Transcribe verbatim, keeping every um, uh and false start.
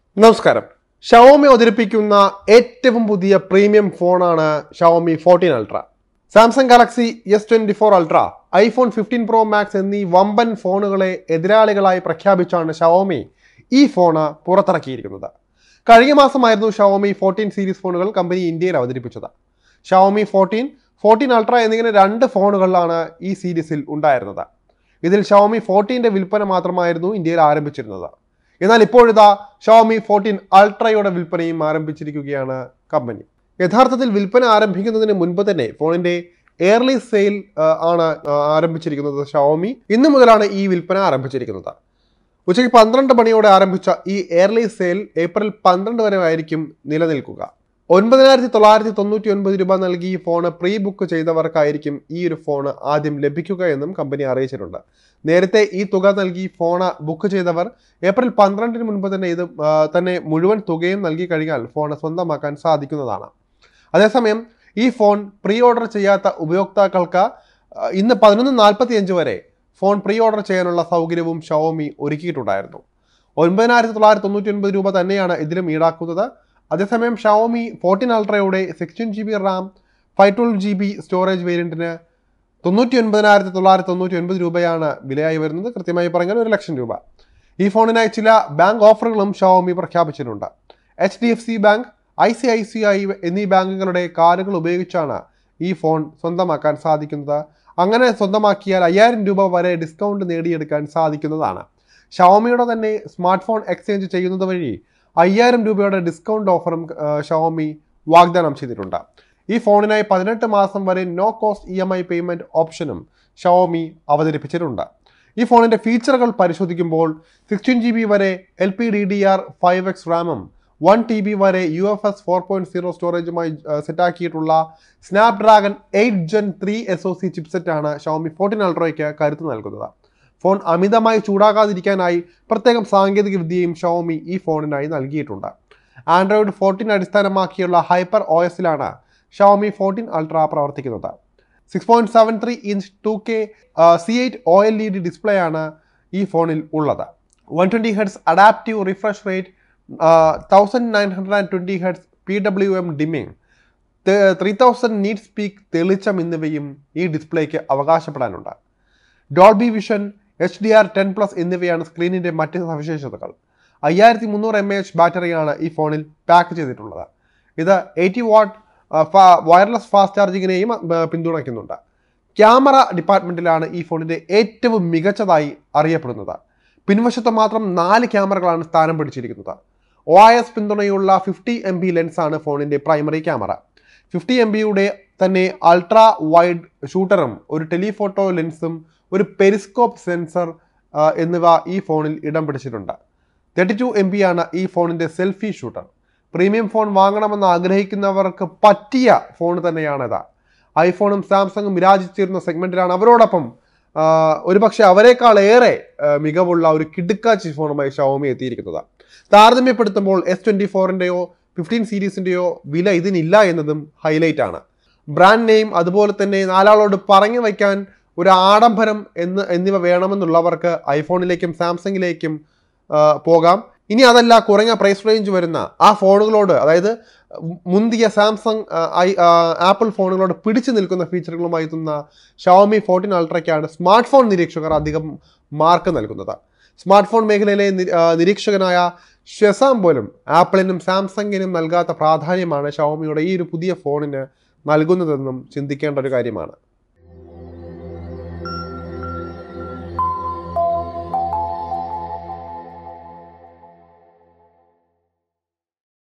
നമസ്കാരം. ഷവോമി അവതരിപ്പിക്കുന്ന ഏറ്റവും പുതിയ പ്രീമിയം ഫോണാണ് Xiaomi fourteen ultra. Samsung Galaxy S twenty four ultra, iPhone fifteen pro max എന്നീ വമ്പൻ ഫോണുകളെ എതിരാളികളായി പ്രഖ്യാപിച്ചാണ് ഷവോമി ഈ ഫോണ് പുറത്തിറക്കിയിരിക്കുന്നത്. കഴിഞ്ഞ മാസമായിരുന്നു ഷവോമി ഫോർട്ടീൻ സീരീസ് ഫോണുകൾ കമ്പനി ഇന്ത്യയിൽ അവതരിപ്പിച്ചത്. ഷവോമി ഫോർട്ടീൻ, ഫോർട്ടീൻ അൾട്ര എന്നിങ്ങനെ രണ്ട് ഫോണുകളാണ് ഈ സീരീസിൽ ഉണ്ടായിരുന്നത്. ഇതിൽ ഷവോമി ഫോർട്ടീൻ്റെ വിൽപ്പന മാത്രമായിരുന്നു ഇന്ത്യയിൽ ആരംഭിച്ചിരുന്നത്. എന്നാൽ ഇപ്പോഴിതാ ഷവോമി ഫോർട്ടീൻ അൾട്രയുടെ വിൽപ്പനയും ആരംഭിച്ചിരിക്കുകയാണ് കമ്പനി. യഥാർത്ഥത്തിൽ വിൽപ്പന ആരംഭിക്കുന്നതിന് മുൻപ് തന്നെ ഫോണിന്റെ എയർലി സെയിൽ ആണ് ആരംഭിച്ചിരിക്കുന്നത്. ഷവോമി ഇന്നു മുതലാണ് ഈ വിൽപ്പന ആരംഭിച്ചിരിക്കുന്നത്. ഉച്ചയ്ക്ക് പന്ത്രണ്ട് മണിയോടെ ആരംഭിച്ച ഈ എയർലി സെയിൽ ഏപ്രിൽ പന്ത്രണ്ട് വരെ ആയിരിക്കും നിലനിൽക്കുക. ഒൻപതിനായിരത്തി തൊള്ളായിരത്തി തൊണ്ണൂറ്റി ഒൻപത് രൂപ നൽകി ഈ ഫോണ് പ്രീ ബുക്ക് ചെയ്തവർക്കായിരിക്കും ഈ ഒരു ഫോണ് ആദ്യം ലഭിക്കുക എന്നും കമ്പനി അറിയിച്ചിട്ടുണ്ട്. നേരത്തെ ഈ തുക നൽകി ഫോണ് ബുക്ക് ചെയ്തവർ ഏപ്രിൽ പന്ത്രണ്ടിന് മുൻപ് തന്നെ ഇത് തന്നെ മുഴുവൻ തുകയും നൽകി കഴിഞ്ഞാൽ ഫോൺ സ്വന്തമാക്കാൻ സാധിക്കുന്നതാണ്. അതേസമയം ഈ ഫോൺ പ്രീ ഓർഡർ ചെയ്യാത്ത ഉപയോക്താക്കൾക്ക് ഇന്ന് പതിനൊന്ന് നാൽപ്പത്തി അഞ്ച് വരെ ഫോൺ പ്രീ ഓർഡർ ചെയ്യാനുള്ള സൗകര്യവും ഷവോമി ഒരുക്കിയിട്ടുണ്ടായിരുന്നു. ഒൻപതിനായിരത്തി തൊള്ളായിരത്തി തൊണ്ണൂറ്റി ഒൻപത് രൂപ തന്നെയാണ് ഇതിലും ഈടാക്കുന്നത്. അതേസമയം ഷവോമി ഫോർട്ടീൻ അൾട്രയുടെ sixteen G B RAM five twelve G B storage വേരിയന്റിന് തൊണ്ണൂറ്റി ഒൻപതിനായിരത്തി തൊള്ളായിരത്തി തൊണ്ണൂറ്റി ഒൻപത് രൂപയാണ് വിലയായി വരുന്നത്. കൃത്യമായി പറഞ്ഞാൽ ഒരു ലക്ഷം രൂപ. ഈ ഫോണിനായി ചില ബാങ്ക് ഓഫറുകളും ഷവോമി പ്രഖ്യാപിച്ചിട്ടുണ്ട്. H D F C bank, I C I C I എന്നീ ബാങ്കുകളുടെ കാർഡുകൾ ഉപയോഗിച്ചാണ് ഈ ഫോൺ സ്വന്തമാക്കാൻ സാധിക്കുന്നത്. അങ്ങനെ സ്വന്തമാക്കിയാൽ അയ്യായിരം രൂപ വരെ ഡിസ്കൗണ്ട് നേടിയെടുക്കാൻ സാധിക്കുന്നതാണ്. ഷവോമിയുടെ തന്നെ സ്മാർട്ട് ഫോൺ എക്സ്ചേഞ്ച് ചെയ്യുന്നത് വഴി അയ്യായിരം രൂപയുടെ ഡിസ്കൗണ്ട് ഓഫറും ഷവോമി വാഗ്ദാനം ചെയ്തിട്ടുണ്ട്. ഈ ഫോണിനായി പതിനെട്ട് മാസം വരെ no cost E M I payment ഓപ്ഷനും ഷവോമി അവതരിപ്പിച്ചിട്ടുണ്ട്. ഈ ഫോണിൻ്റെ ഫീച്ചറുകൾ പരിശോധിക്കുമ്പോൾ സിക്സ്റ്റീൻ ജി ബി വരെ L P D D R five X റാമും വൺ ടി ബി വരെ U F S four point zero സ്റ്റോറേജുമായി സെറ്റാക്കിയിട്ടുള്ള Snapdragon eight gen three S O C ചിപ്സെറ്റാണ് ഷവോമി ഫോർട്ടീൻ അൾട്രയ്ക്ക് കരുത്ത് നൽകുന്നത്. ഫോൺ അമിതമായി ചൂടാകാതിരിക്കാനായി പ്രത്യേകം സാങ്കേതിക വിദ്യയും ഷവോമി ഈ ഫോണിനായി നൽകിയിട്ടുണ്ട്. ആൻഡ്രോയിഡ് ഫോർട്ടീൻ അടിസ്ഥാനമാക്കിയുള്ള ഹൈപ്പർ ഒ എസിലാണ് ഷവോമി ഫോർട്ടീൻ അൾട്ര പ്രവർത്തിക്കുന്നത്. Six point seven three inch two K C eight O L E D display ആണ് ഈ ഫോണിൽ ഉള്ളത്. One twenty hertz adaptive refresh rate, thousand nine hundred and twenty hertz P W M dimming, three thousand nits peak തെളിച്ചം എന്നിവയും ഈ ഡിസ്പ്ലേക്ക് അവകാശപ്പെടാനുണ്ട്. Dolby Vision, H D R ten plus എന്നിവയാണ് സ്ക്രീനിൻ്റെ മറ്റ് സവിശേഷതകൾ. അയ്യായിരത്തി മുന്നൂറ് എം എ എച്ച് ബാറ്ററിയാണ് ഈ ഫോണിൽ പാക്ക് ചെയ്തിട്ടുള്ളത്. ഇത് എയ്റ്റി വാട്ട് വയർലെസ് ഫാസ്റ്റ് ചാർജിങ്ങിനെയും പിന്തുണയ്ക്കുന്നുണ്ട്. ക്യാമറ ഡിപ്പാർട്ട്മെൻറ്റിലാണ് ഈ ഫോണിൻ്റെ ഏറ്റവും മികച്ചതായി അറിയപ്പെടുന്നത്. പിൻവശത്ത് മാത്രം നാല് ക്യാമറകളാണ് സ്ഥാനം പിടിച്ചിരിക്കുന്നത്. ഒ ഐ എസ് പിന്തുണയുള്ള ഫിഫ്റ്റി എം ബി ലെൻസാണ് ഫോണിൻ്റെ പ്രൈമറി ക്യാമറ. ഫിഫ്റ്റി എം ബിയുടെ തന്നെ അൾട്രാ വൈഡ് ഷൂട്ടറും ഒരു ടെലിഫോട്ടോ ലെൻസും ഒരു പെരിസ്കോപ്പ് സെൻസർ എന്നിവ ഈ ഫോണിൽ ഇടം പിടിച്ചിട്ടുണ്ട്. തേർട്ടി ടു എം ബി ആണ് ഈ ഫോണിൻ്റെ സെൽഫി ഷൂട്ടർ. പ്രീമിയം ഫോൺ വാങ്ങണമെന്ന് ആഗ്രഹിക്കുന്നവർക്ക് പറ്റിയ ഫോൺ തന്നെയാണിത്. ഐഫോണും സാംസങ്ങും വിരാജിച്ചിരുന്ന സെഗ്മെൻറ്റിലാണ് അവരോടൊപ്പം ഒരുപക്ഷെ അവരെക്കാൾ ഏറെ മികവുള്ള ഒരു കിടുക്കാച്ചി ഫോണുമായി ഷവോമി എത്തിയിരിക്കുന്നത്. താരതമ്യപ്പെടുത്തുമ്പോൾ എസ് ട്വൻറ്റി ഫോറിൻ്റെയോ ഫിഫ്റ്റീൻ സീരീസിൻ്റെയോ വില ഇതിനില്ല എന്നതും ഹൈലൈറ്റ് ആണ്. ബ്രാൻഡ് നെയിം, അതുപോലെ തന്നെ നാലാളോട് പറഞ്ഞു വയ്ക്കാൻ ഒരു ആഡംബരം എന്ന് എന്നിവ വേണമെന്നുള്ളവർക്ക് ഐഫോണിലേക്കും സാംസങ്ങിലേക്കും പോകാം. ഇനി അതല്ല, കുറഞ്ഞ പ്രൈസ് റേഞ്ച് വരുന്ന ആ ഫോണുകളോട്, അതായത് മുന്തിയ സാംസങ് ഐ ആപ്പിൾ ഫോണുകളോട് പിടിച്ചു നിൽക്കുന്ന ഫീച്ചറുകളുമായി എത്തുന്ന ഷവോമി ഫോർട്ടീൻ അൾട്രയ്ക്കാണ് സ്മാർട്ട് ഫോൺ നിരീക്ഷകർ അധികം മാർക്ക് നൽകുന്നത്. സ്മാർട്ട് ഫോൺ മേഖലയിലെ നിരീക്ഷകനായ ഷെസാം പോലും ആപ്പിളിനും സാംസങ്ങിനും നൽകാത്ത പ്രാധാന്യമാണ് ഷവോമിയുടെ ഈ ഒരു പുതിയ ഫോണിന് നൽകുന്നതെന്നും ചിന്തിക്കേണ്ട ഒരു കാര്യമാണ്.